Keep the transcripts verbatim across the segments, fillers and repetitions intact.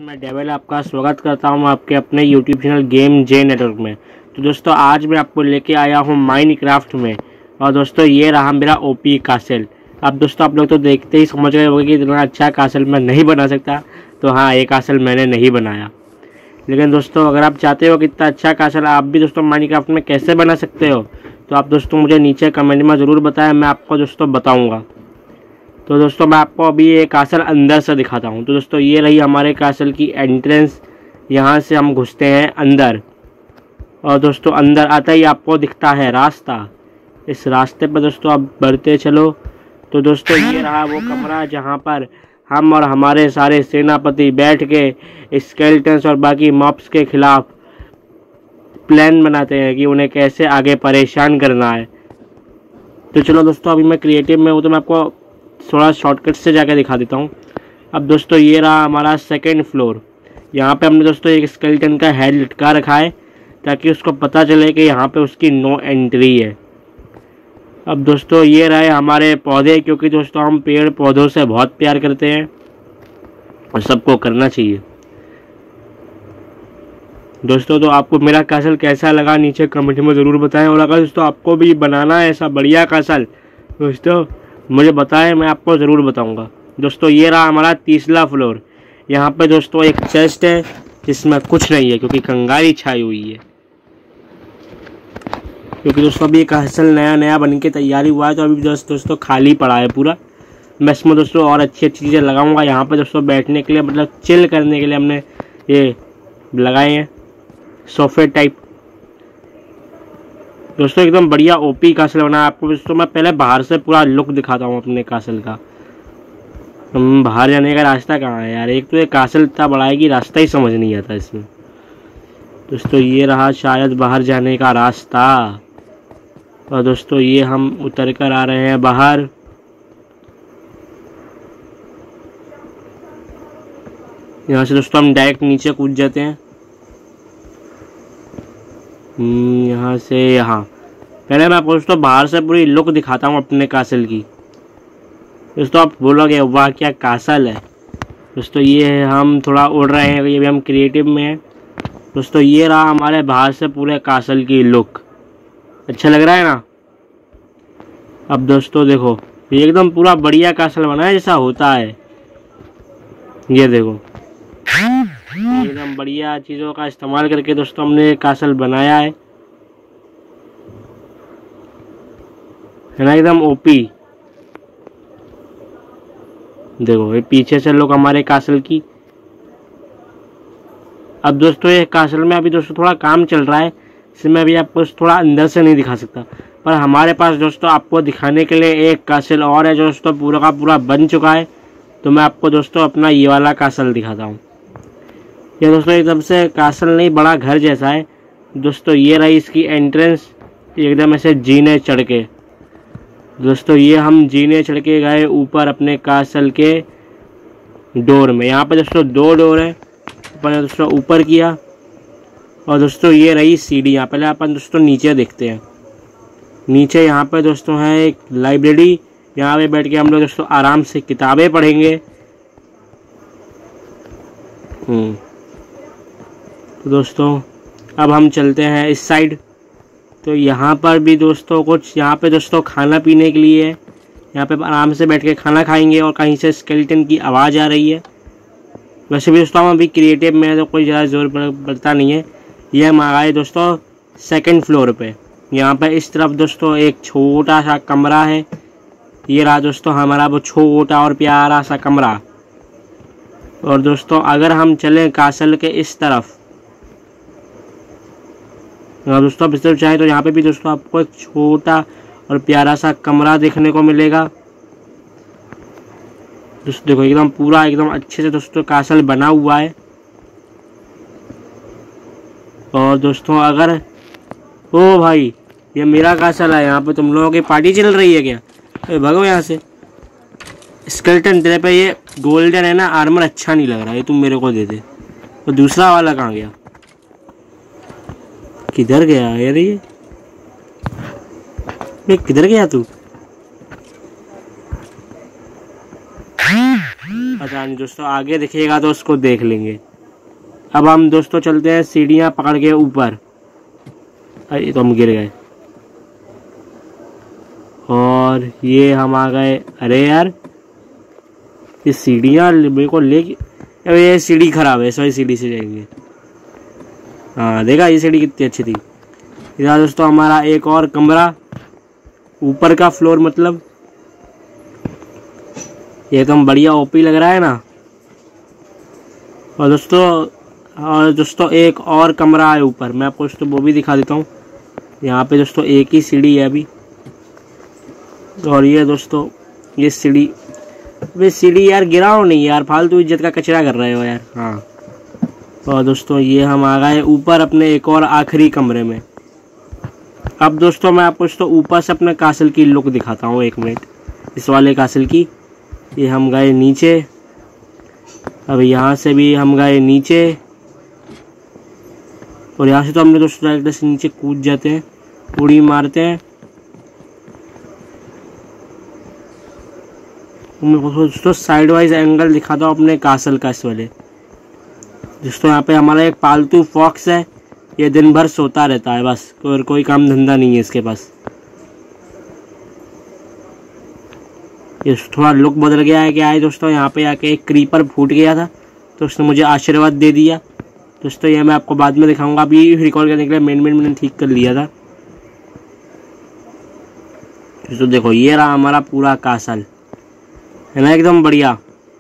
मैं डेविल आपका स्वागत करता हूं आपके अपने YouTube channel game J network में। तो दोस्तों आज मैं आपको लेके आया हूं माइनक्राफ्ट में। और दोस्तों ये रहा मेरा ओपी कासल। अब दोस्तों आप लोग तो देखते ही समझ गए होंगे कि इतना अच्छा कासल मैं नहीं बना सकता। तो हाँ, ये कासल मैंने नहीं बनाया, लेकिन दोस्तों अगर आप चाहते हो कि इतना अच्छा कासल आप भी दोस्तों माइनक्राफ्ट में कैसे बना सकते हो, तो आप दोस्तों मुझे नीचे कमेंट में ज़रूर बताएं, मैं आपको दोस्तों बताऊँगा। तो दोस्तों मैं आपको अभी ये कासल अंदर से दिखाता हूँ। तो दोस्तों ये रही हमारे कासल की एंट्रेंस। यहाँ से हम घुसते हैं अंदर, और दोस्तों अंदर आता ही आपको दिखता है रास्ता। इस रास्ते पर दोस्तों आप बढ़ते चलो। तो दोस्तों ये रहा वो कमरा जहाँ पर हम और हमारे सारे सेनापति बैठ के स्केलेटन्स और बाकी मॉब्स के खिलाफ प्लान बनाते हैं कि उन्हें कैसे आगे परेशान करना है। तो चलो दोस्तों अभी मैं क्रिएटिव में हूँ, तो मैं आपको थोड़ा शॉर्टकट से जाकर दिखा देता हूँ। अब दोस्तों ये रहा हमारा सेकंड फ्लोर। यहाँ पे हमने दोस्तों एक स्केलेटन का हेड लटका रखा है ताकि उसको पता चले कि यहाँ पे उसकी नो एंट्री है। अब दोस्तों ये रहे हमारे पौधे, क्योंकि दोस्तों हम पेड़ पौधों से बहुत प्यार करते हैं और सबको करना चाहिए। दोस्तों तो आपको मेरा कासल कैसा लगा नीचे कमेंट में ज़रूर बताएं, और अगर दोस्तों आपको भी बनाना है ऐसा बढ़िया कासल दोस्तों मुझे बताएं, मैं आपको ज़रूर बताऊंगा। दोस्तों ये रहा हमारा तीसरा फ्लोर। यहाँ पे दोस्तों एक चेस्ट है जिसमें कुछ नहीं है क्योंकि कंगाली छाई हुई है, क्योंकि दोस्तों अभी कासल नया नया बन के तैयारी हुआ है, तो अभी दोस्त दोस्तों खाली पड़ा है पूरा। मैं इसमें दोस्तों और अच्छी अच्छी चीज़ें लगाऊंगा। यहाँ पे दोस्तों बैठने के लिए मतलब चिल करने के लिए हमने ये लगाए हैं सोफे टाइप। दोस्तों एकदम बढ़िया ओपी कासल बना है। आपको दोस्तों मैं पहले बाहर से पूरा लुक दिखाता हूँ अपने कासल का। हम बाहर जाने का रास्ता कहाँ है यार, एक तो ये कासल इतना बड़ा है कि रास्ता ही समझ नहीं आता इसमें। दोस्तों ये रहा शायद बाहर जाने का रास्ता, और दोस्तों ये हम उतर कर आ रहे हैं बाहर। यहाँ से दोस्तों हम डायरेक्ट नीचे कूद जाते हैं। यहाँ से यहाँ पहले मैं आपको दोस्तों बाहर से पूरी लुक दिखाता हूँ अपने कासल की। दोस्तों आप बोलोगे वाह क्या कासल है। दोस्तों ये हम थोड़ा उड़ रहे हैं, ये भी हम क्रिएटिव में हैं। दोस्तों ये रहा हमारे बाहर से पूरे कासल की लुक। अच्छा लग रहा है ना। अब दोस्तों देखो ये एकदम पूरा बढ़िया कासल बना है जैसा होता है। ये देखो एकदम बढ़िया चीज़ों का इस्तेमाल करके दोस्तों हमने कासल बनाया है है ना, एकदम ओपी। देखो ये पीछे से लोग हमारे कासल की। अब दोस्तों ये कासल में अभी दोस्तों थोड़ा काम चल रहा है, इसमें अभी आपको थोड़ा अंदर से नहीं दिखा सकता, पर हमारे पास दोस्तों आपको दिखाने के लिए एक कासल और है जो दोस्तों पूरा का पूरा बन चुका है। तो मैं आपको दोस्तों अपना ये वाला कासल दिखाता हूँ। ये दोस्तों एकदम से कासल नहीं, बड़ा घर जैसा है। दोस्तों ये रही इसकी एंट्रेंस, एकदम ऐसे जीने चढ़ के। दोस्तों ये हम जीने चढ़ के गए ऊपर अपने कासल के डोर में। यहाँ पे दोस्तों दो डोर है, अपन दोस्तों ऊपर किया, और दोस्तों ये रही सीढ़ी। यहाँ पहले अपन दोस्तों नीचे देखते हैं। नीचे यहाँ पे दोस्तों है एक लाइब्रेरी, यहाँ पे बैठ के हम लोग दोस्तों आराम से किताबें पढ़ेंगे। हम्म तो दोस्तों अब हम चलते हैं इस साइड। तो यहाँ पर भी दोस्तों कुछ यहाँ पे दोस्तों खाना पीने के लिए है। यहाँ पे आराम से बैठ के खाना खाएंगे, और कहीं से स्केलेटन की आवाज़ आ रही है। वैसे भी दोस्तों हम अभी क्रिएटिव में है तो कोई ज़्यादा जोर पड़ता नहीं है। ये हम आ गए दोस्तों सेकंड फ्लोर पे। यहाँ पे इस तरफ दोस्तों एक छोटा सा कमरा है। ये रहा दोस्तों हमारा वो छोटा और प्यारा सा कमरा। और दोस्तों अगर हम चलें कासल के इस तरफ, दोस्तों इस तरफ चाहे तो यहाँ पे भी दोस्तों आपको एक छोटा और प्यारा सा कमरा देखने को मिलेगा। दोस्तों देखो एकदम पूरा एकदम अच्छे से दोस्तों कासल बना हुआ है। और दोस्तों अगर ओ भाई ये मेरा कासल है, यहाँ पे तुम लोगों की पार्टी चल रही है क्या? अरे भगो यहाँ से। स्केलेटन तेरे पे ये गोल्डन है ना आर्मर अच्छा नहीं लग रहा है, ये तुम मेरे को दे दे। तो दूसरा वाला कहाँ गया, किधर गया यार ये? किधर गया तू? पता नहीं दोस्तों, आगे दिखेगा तो उसको देख लेंगे। अब हम दोस्तों चलते हैं सीढ़ियाँ पकड़ के ऊपर। अरे तो हम गिर गए और ये हम आ गए। अरे यार ये सीढ़ियाँ मेरे को ले, अब ये सीढ़ी खराब है, सॉरी सीढ़ी से जाएंगे। हाँ देखा ये सीढ़ी कितनी अच्छी थी। इधर दोस्तों हमारा एक और कमरा, ऊपर का फ्लोर मतलब। ये एकदम बढ़िया ओपी लग रहा है ना। और दोस्तों और दोस्तों एक और कमरा है ऊपर, मैं आपको दोस्तों वो भी दिखा देता हूँ। यहाँ पे दोस्तों एक ही सीढ़ी है अभी। और ये दोस्तों ये सीढ़ी, वे सीढ़ी यार गिराओ नहीं यार, फालतू इज्जत का कचरा कर रहे हो यार। हाँ और दोस्तों ये हम आ गए ऊपर अपने एक और आखिरी कमरे में। अब दोस्तों मैं आपको दोस्तों ऊपर से अपने कासल की लुक दिखाता हूँ, एक मिनट, इस वाले कासल की। ये हम गए नीचे, अब यहाँ से भी हम गए नीचे और यहाँ से तो हमने दोस्तों डायरेक्ट से नीचे कूद जाते हैं, उड़ी मारते हैं। मैं दोस्तों साइड वाइज एंगल दिखाता हूँ अपने कासल का इस वाले। दोस्तों यहाँ पे हमारा एक पालतू फॉक्स है, ये दिन भर सोता रहता है बस, और कोई काम धंधा नहीं है इसके पास। ये थोड़ा लुक बदल गया है क्या है दोस्तों। यहाँ पे आके एक क्रीपर फूट गया था तो उसने मुझे आशीर्वाद दे दिया। दोस्तों ये मैं आपको बाद में दिखाऊंगा, अभी रिकॉर्ड करने के लिए मेन मेन मैंने ठीक कर लिया था। तो देखो ये रहा हमारा पूरा कासल, है ना, एकदम बढ़िया।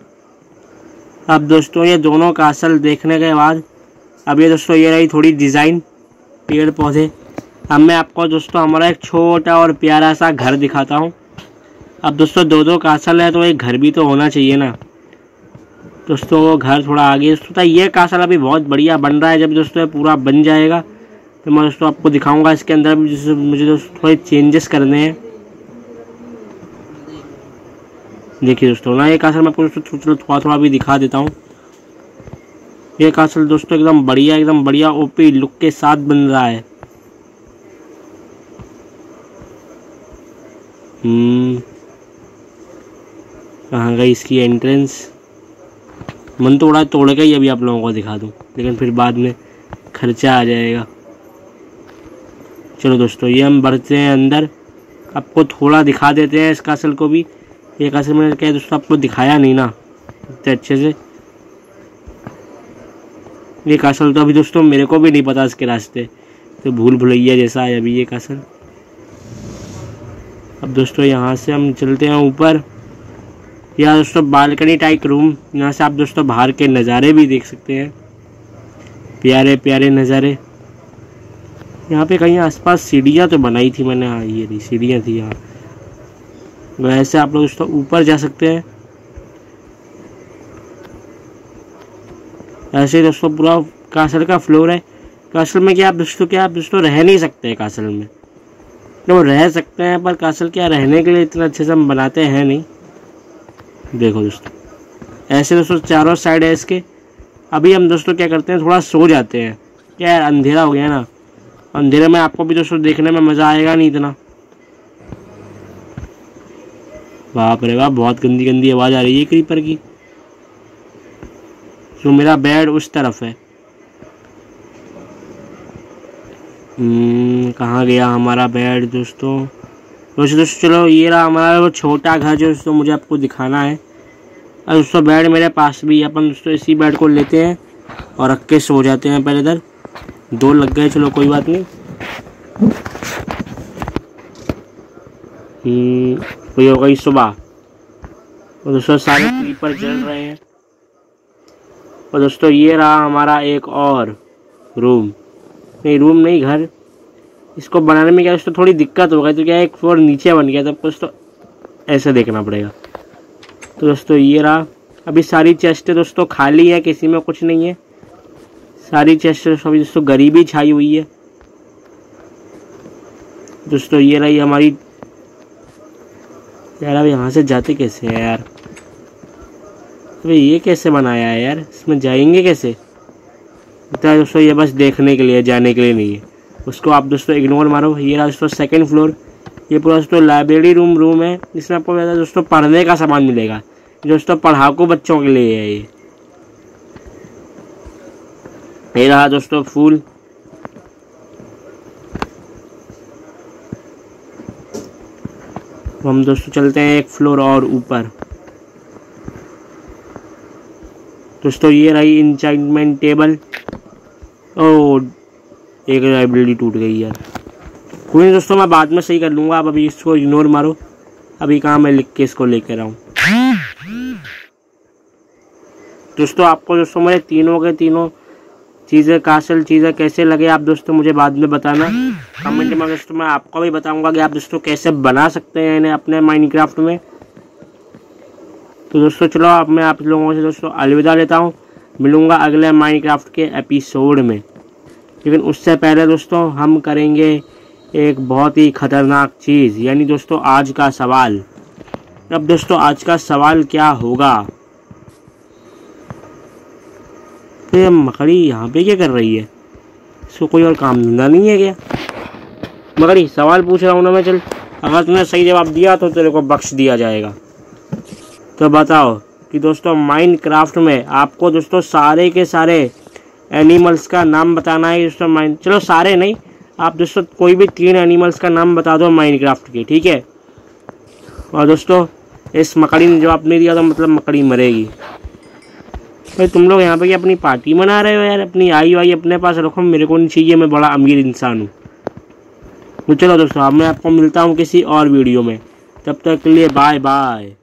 अब दोस्तों ये दोनों कासल देखने के बाद अब ये दोस्तों ये रही थोड़ी डिज़ाइन, पेड़ पौधे। अब मैं आपको दोस्तों हमारा एक छोटा और प्यारा सा घर दिखाता हूँ। अब दोस्तों दो दो कासल है तो एक घर भी तो होना चाहिए ना दोस्तों। वो घर थोड़ा आगे दोस्तों, ये कासल अभी बहुत बढ़िया बन रहा है। जब दोस्तों ये पूरा बन जाएगा तो मैं दोस्तों आपको दिखाऊंगा। इसके अंदर भी मुझे दोस्तों थोड़े चेंजेस करने हैं। देखिए दोस्तों ना ये कासल मैं आपको दोस्तों थोड़ा थोड़ा भी दिखा देता हूँ। ये कासल दोस्तों एकदम बढ़िया एकदम बढ़िया ओपी लुक के साथ बन रहा है। हम्म कहाँ गई इसकी एंट्रेंस। मन तो उड़ा तोड़ के ही अभी आप लोगों को दिखा दूँ, लेकिन फिर बाद में खर्चा आ जाएगा। चलो दोस्तों ये हम बढ़ते हैं अंदर, आपको थोड़ा दिखा देते हैं इस कासल को भी। ये कासल मैंने क्या दोस्तों आपको दिखाया नहीं ना इतने अच्छे से। ये कासल तो अभी दोस्तों मेरे को भी नहीं पता इसके रास्ते, तो भूल भुलैया जैसा है अभी ये कासल। अब दोस्तों यहाँ से हम चलते हैं ऊपर। यह दोस्तों बालकनी टाइप रूम, यहाँ से आप दोस्तों बाहर के नज़ारे भी देख सकते हैं, प्यारे प्यारे नज़ारे। यहाँ पे कहीं आसपास सीढ़ियाँ तो बनाई थी मैंने। हाँ ये रही सीढ़ियाँ थी यहाँ। वैसे आप लोग दोस्तों ऊपर जा सकते हैं। ऐसे दोस्तों पूरा कासल का फ्लोर है। कासल में क्या आप दोस्तों क्या आप दोस्तों रह नहीं सकते हैं कासल में, तो रह सकते हैं पर कासल क्या रहने के लिए इतना अच्छे से हम बनाते हैं नहीं। देखो दोस्तों ऐसे दोस्तों चारों साइड है इसके। अभी हम दोस्तों क्या करते हैं, थोड़ा सो जाते हैं। क्या यार अंधेरा हो गया ना, अंधेरे में आपको भी दोस्तों देखने में मज़ा आएगा नहीं इतना। बाप रे बाप बहुत गंदी गंदी आवाज़ आ रही है क्रीपर की। तो मेरा बेड उस तरफ है। कहाँ गया हमारा बेड दोस्तों। दोस्तों दोस्तों चलो ये रहा हमारा वो छोटा घर जो दोस्तों मुझे आपको दिखाना है। और दोस्तों बेड मेरे पास भी है, अपन दोस्तों इसी बेड को लेते हैं और रख के सो जाते हैं। पहले इधर दो लग गए, चलो कोई बात नहीं। हम्म हो गई सुबह और दोस्तों सारे क्रीपर जल रहे हैं। और दोस्तों ये रहा हमारा एक और रूम, नहीं रूम नहीं घर। इसको बनाने में क्या दोस्तों थोड़ी दिक्कत हो गई, तो क्या एक फ्लोर नीचे बन गया, तो आपको दोस्तों ऐसे देखना पड़ेगा। तो दोस्तों ये रहा। अभी सारी चेस्टें दोस्तों खाली है, किसी में कुछ नहीं है। सारी चेस्टें अभी दोस्तों गरीबी छाई हुई है। दोस्तों ये रही हमारी। यार अब यहाँ से जाते कैसे हैं यार। अबे ये कैसे बनाया है यार, इसमें जाएंगे कैसे। इतना दोस्तों ये बस देखने के लिए, जाने के लिए नहीं है। उसको आप दोस्तों इग्नोर मारो। ये रहा दोस्तों सेकंड फ्लोर। ये पूरा दोस्तों लाइब्रेरी रूम रूम है, जिसमें आपको दोस्तों पढ़ने का सामान मिलेगा। दोस्तों पढ़ाकू बच्चों के लिए है ये। ये रहा दोस्तों फूल। हम दोस्तों चलते हैं एक फ्लोर और ऊपर। दोस्तों ये रही इंचाइंटमेंट टेबल। ओ एक लाइब्रेरी टूट गई यार। कोई नहीं दोस्तों, मैं बाद में सही कर लूँगा। आप अभी इसको इग्नोर मारो। अभी कहाँ मैं लिख के इसको लेकर आऊँ। दोस्तों आपको दोस्तों मेरे तीनों के तीनों चीज़ें कासल चीज़ें कैसे लगे आप दोस्तों मुझे बाद में बताना कमेंट में। दोस्तों मैं आपको भी बताऊंगा कि आप दोस्तों कैसे बना सकते हैं इन्हें अपने माइनक्राफ्ट में। तो दोस्तों चलो अब मैं आप लोगों से दोस्तों अलविदा लेता हूँ। मिलूँगा अगले माइनक्राफ्ट के एपिसोड में। लेकिन उससे पहले दोस्तों हम करेंगे एक बहुत ही खतरनाक चीज़, यानी दोस्तों आज का सवाल। अब दोस्तों आज का सवाल क्या होगा। तो ये मकड़ी यहाँ पे क्या कर रही है? इसको कोई और काम धंधा नहीं है क्या? मकड़ी सवाल पूछ रहा हूँ ना मैं, चल अगर तुमने सही जवाब दिया तो तेरे को बख्श दिया जाएगा। तो बताओ कि दोस्तों माइनक्राफ्ट में आपको दोस्तों सारे के सारे एनिमल्स का नाम बताना है दोस्तों। माइन चलो सारे नहीं, आप दोस्तों कोई भी तीन एनिमल्स का नाम बता दो माइनक्राफ्ट के, ठीक है। और दोस्तों इस मकड़ी ने जवाब नहीं दिया तो मतलब मकड़ी मरेगी। भाई तुम लोग यहाँ पे अपनी पार्टी मना रहे हो यार? अपनी आई वाई अपने पास रखो, मेरे को नहीं चाहिए, मैं बड़ा अमीर इंसान हूँ। तो चलो दोस्तों अब मैं आपको मिलता हूँ किसी और वीडियो में, तब तक के लिए बाय बाय।